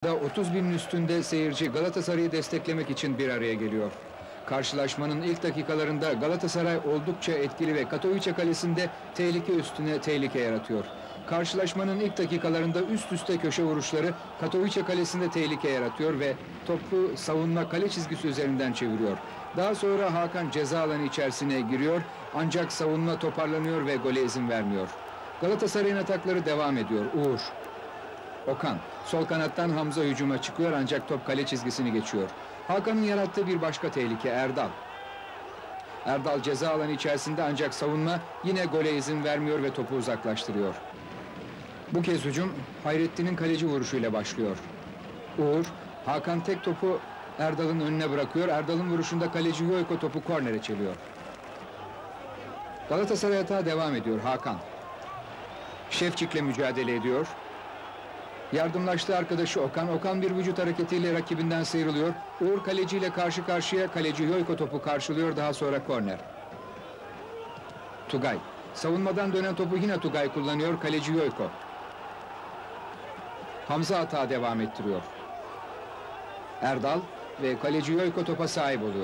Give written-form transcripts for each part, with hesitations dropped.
30 binin üstünde seyirci Galatasaray'ı desteklemek için bir araya geliyor. Karşılaşmanın ilk dakikalarında Galatasaray oldukça etkili ve Katowice kalesinde tehlike üstüne tehlike yaratıyor. Karşılaşmanın ilk dakikalarında üst üste köşe vuruşları Katowice kalesinde tehlike yaratıyor ve topu savunma kale çizgisi üzerinden çeviriyor. Daha sonra Hakan ceza alanı içerisine giriyor ancak savunma toparlanıyor ve gole izin vermiyor. Galatasaray'ın atakları devam ediyor. Uğur, Okan, sol kanattan Hamza hücuma çıkıyor ancak top kale çizgisini geçiyor. Hakan'ın yarattığı bir başka tehlike Erdal. Erdal ceza alanı içerisinde ancak savunma yine gole izin vermiyor ve topu uzaklaştırıyor. Bu kez hücum Hayrettin'in kaleci vuruşuyla başlıyor. Uğur, Hakan tek topu Erdal'ın önüne bırakıyor. Erdal'ın vuruşunda kaleci Yoyko topu kornere çeliyor. Galatasaray atağı devam ediyor. Hakan Şefçik'le mücadele ediyor. Yardımlaştığı arkadaşı Okan. Okan bir vücut hareketiyle rakibinden sıyrılıyor. Uğur kaleciyle karşı karşıya. Kaleci Yoyko topu karşılıyor. Daha sonra korner. Tugay. Savunmadan dönen topu yine Tugay kullanıyor. Kaleci Yoyko. Hamza atağı devam ettiriyor. Erdal ve kaleci Yoyko topa sahip oluyor.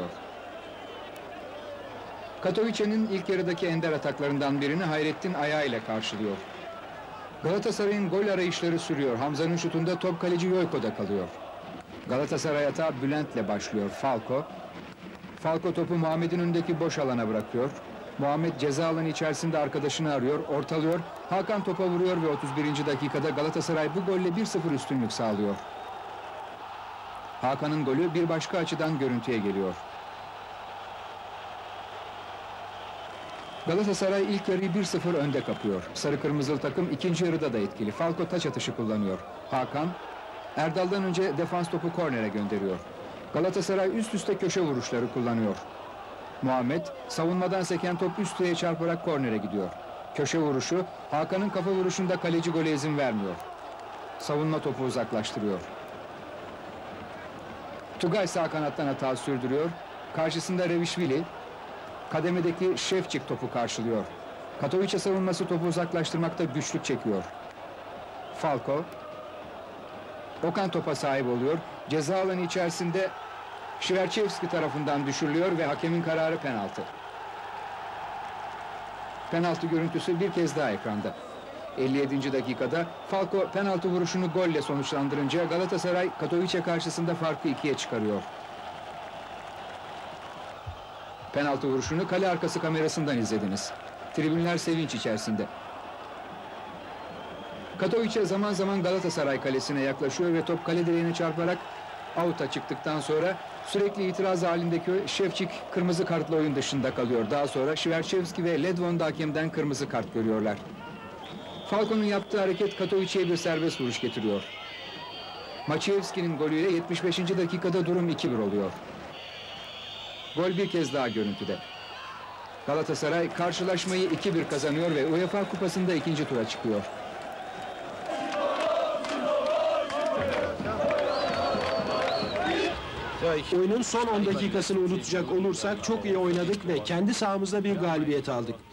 Katowice'nin ilk yarıdaki ender ataklarından birini Hayrettin ayağıyla karşılıyor. Galatasaray'ın gol arayışları sürüyor. Hamza'nın şutunda top kaleci Yoyko'da kalıyor. Galatasaray atağı Bülent'le başlıyor. Falco topu Muhammed'in önündeki boş alana bırakıyor. Muhammed ceza alanı içerisinde arkadaşını arıyor, ortalıyor. Hakan topa vuruyor ve 31. dakikada Galatasaray bu golle 1-0 üstünlük sağlıyor. Hakan'ın golü bir başka açıdan görüntüye geliyor. Galatasaray ilk yarıyı 1-0 önde kapıyor. Sarı kırmızılı takım ikinci yarıda da etkili. Falco taç atışı kullanıyor. Hakan, Erdal'dan önce defans topu kornere gönderiyor. Galatasaray üst üste köşe vuruşları kullanıyor. Muhammed, savunmadan seken top üst direğe çarparak kornere gidiyor. Köşe vuruşu, Hakan'ın kafa vuruşunda kaleci gole izin vermiyor. Savunma topu uzaklaştırıyor. Tugay sağ kanattan hata sürdürüyor. Karşısında Revişvili, kademedeki Şefçik topu karşılıyor. Katowice savunması topu uzaklaştırmakta güçlük çekiyor. Falco, Okan topa sahip oluyor. Ceza alanı içerisinde Şiverçevski tarafından düşürülüyor ve hakemin kararı penaltı. Penaltı görüntüsü bir kez daha ekranda. 57. dakikada Falco penaltı vuruşunu golle sonuçlandırınca Galatasaray Katowice karşısında farkı 2'ye çıkarıyor. Penaltı vuruşunu kale arkası kamerasından izlediniz. Tribünler sevinç içerisinde. Katowice zaman zaman Galatasaray kalesine yaklaşıyor ve top kale direğine çarparak out'a çıktıktan sonra sürekli itiraz halindeki Şefçik kırmızı kartla oyun dışında kalıyor. Daha sonra Şiverçevski ve Ledvon da hakemden kırmızı kart görüyorlar. Falco'nun yaptığı hareket Katowice'ye bir serbest vuruş getiriyor. Maciejewski'nin golüyle 75. dakikada durum 2-1 oluyor. Gol bir kez daha görüntüde. Galatasaray karşılaşmayı 2-1 kazanıyor ve UEFA Kupası'nda ikinci tura çıkıyor. Oyunun son 10 dakikasını unutacak olursak çok iyi oynadık ve kendi sahamızda bir galibiyet aldık.